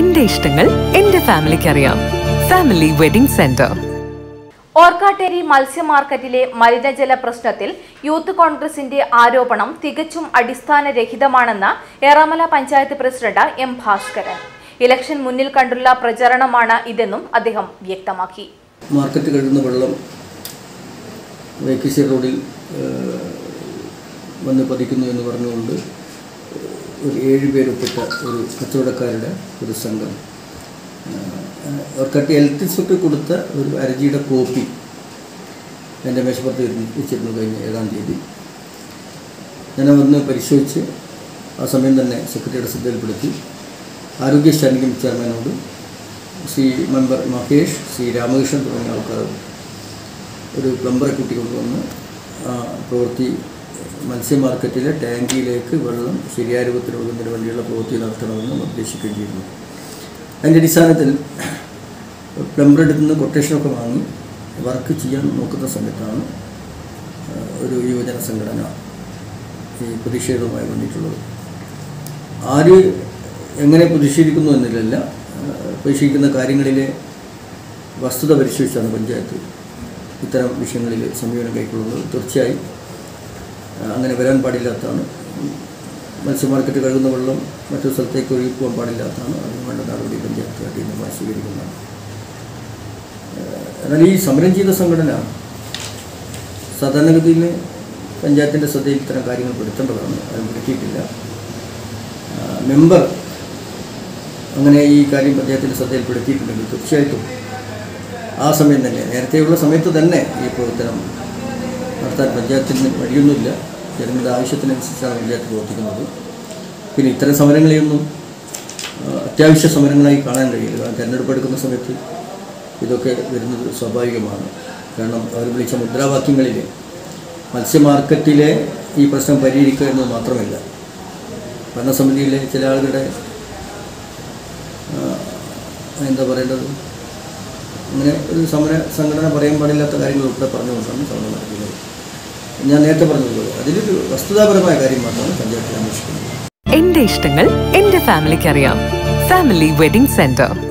എന്റെ ഇഷ്ടങ്ങൾ എന്റെ ഫാമിലിക്ക് അറിയാം. Family wedding centre. ഓർക്കാട്ടേരി മത്സ്യ മാർക്കറ്റിലെ മലിനജല പ്രശ്നത്തിൽ യൂത്ത് കോൺഗ്രസിന്റെ ആരോപണം തികച്ചും അടിസ്ഥാനരഹിതമാണെന്ന് Eramala panchayat president M Bhaskaran. Election മുന്നിൽ കണ്ടുള്ള പ്രചരണമാണ് ഇതെന്നും അദ്ദേഹം വ്യക്തമാക്കി. മാർക്കറ്റ് കഴുകുന്ന വെള്ളം വേക്കിശ്ശേരി റോഡിൽ വന്ന് പതിക്കുന്നു എന്ന് പറഞ്ഞുകൊണ്ട് ഒരു 7 പേരൊപ്പിട്ട ഒരു കച്ചവടക്കാരുടെ ഒരു സംഘം ഓർക്കാട്ടി ഹെൽത്ത് ഇൻസ്പെക്ടർ കൊടുത്ത ഒരു അരജിയുടെ കോപ്പി എൻ്റെ മേശപ്പുറത്ത് വെച്ചിരുന്നു കഴിഞ്ഞ 7-ാം തീയതി. ഞാൻ വന്ന് പരിശോധിച്ച് ആ സമയം തന്നെ സെക്രട്ടറിയുടെ ശ്രദ്ധയിൽപ്പെടുത്തി. ആരോഗ്യ സ്റ്റാൻഡിംഗ് കമ്മിറ്റി ചെയർമാനോട് ശ്രീ മെമ്പർ മഹേഷ്, ശ്രീ രാമകൃഷ്ണൻ തുടങ്ങിയ ആൾക്കാർ ഒരു പ്ലംബറെ കൂട്ടിക്കൊണ്ടുവന്ന് പ്രവൃത്തി മത്സ്യ മാർക്കറ്റിലെ ടാങ്കിയിലേക്ക് വെള്ളം ശരിയായ രൂപത്തിൽ ഒഴുകുന്നതിന് വേണ്ടിയുള്ള പ്രവൃത്തി നടത്തണമെന്ന് നിർദ്ദേശിക്കുകയും ചെയ്യുന്നു. അതിൻ്റെ അടിസ്ഥാനത്തിൽ പ്ലംബറുടെ നിന്ന് കൊട്ടേഷനൊക്കെ വാങ്ങി വർക്ക് ചെയ്യാൻ നോക്കുന്ന സമയത്താണ് ഒരു യുവജന സംഘടന ഈ പ്രതിഷേധവുമായി വന്നിട്ടുള്ളത്. ആര് എങ്ങനെ പ്രതിഷേധിക്കുന്നു എന്നില്ല, പ്രതിഷേധിക്കുന്ന കാര്യങ്ങളിലെ വസ്തുത പരിശോധിച്ചാണ് പഞ്ചായത്ത് ഇത്തരം വിഷയങ്ങളിൽ സമീപനം കൈക്കൊള്ളുന്നത്. തീർച്ചയായും അങ്ങനെ വരാൻ പാടില്ലാത്തതാണ്. മത്സ്യ മാർക്കറ്റ് കഴുകുന്ന വെള്ളം മറ്റൊരു സ്ഥലത്തേക്ക് ഒഴുകി പോകാൻ പാടില്ലാത്തതാണ്. അതിന് വേണ്ട നടപടി പഞ്ചായത്ത് അടിയന്തരമായി സ്വീകരിക്കുന്നതാണ്. എന്നാൽ ഈ സമരം ചെയ്ത സംഘടന സാധാരണഗതിയിൽ പഞ്ചായത്തിൻ്റെ ശ്രദ്ധയിൽ ഇത്തരം കാര്യങ്ങൾ പെടുത്തേണ്ടതാണ്. അത് പെടുത്തിയിട്ടില്ല. മെമ്പർ അങ്ങനെ ഈ കാര്യം പഞ്ചായത്തിൻ്റെ ശ്രദ്ധയിൽപ്പെടുത്തിയിട്ടുണ്ടെങ്കിൽ തീർച്ചയായിട്ടും ആ സമയം തന്നെ, നേരത്തെയുള്ള സമയത്ത് തന്നെ ഈ പ്രവർത്തനം നടത്താൻ പഞ്ചായത്തിന് വഴിയൊന്നുമില്ല. ജനങ്ങളുടെ ആവശ്യത്തിനനുസരിച്ചാണ് പഞ്ചായത്ത് പ്രവർത്തിക്കുന്നത്. പിന്നെ ഇത്തരം സമരങ്ങളെയൊന്നും അത്യാവശ്യ സമരങ്ങളായി കാണാൻ കഴിയില്ല. കാരണം തിരഞ്ഞെടുപ്പ് എടുക്കുന്ന സമയത്ത് ഇതൊക്കെ വരുന്നത് സ്വാഭാവികമാണ്. കാരണം അവർ വിളിച്ച മുദ്രാവാക്യങ്ങളിൽ മത്സ്യ മാർക്കറ്റിലെ ഈ പ്രശ്നം പരിഹരിക്കുക എന്നത് മാത്രമല്ല, ഭരണസമിതിയിലെ ചില ആളുകളുടെ എന്താ പറയേണ്ടത്, അങ്ങനെ ഒരു സംഘടന പറയാൻ പാടില്ലാത്ത കാര്യങ്ങൾ ഉൾപ്പെടെ പറഞ്ഞുകൊണ്ടാണ് സമരം നടക്കുന്നത്. ഞാൻ നേരത്തെ പറഞ്ഞതുപോലെ അതിലൊരു വസ്തുതാപരമായ കാര്യം മാത്രമാണ് പഞ്ചായത്തിൽ അന്വേഷിക്കുന്നത്. എന്റെ ഇഷ്ടങ്ങൾ എന്റെ ഫാമിലിക്ക് അറിയാം. Family wedding centre.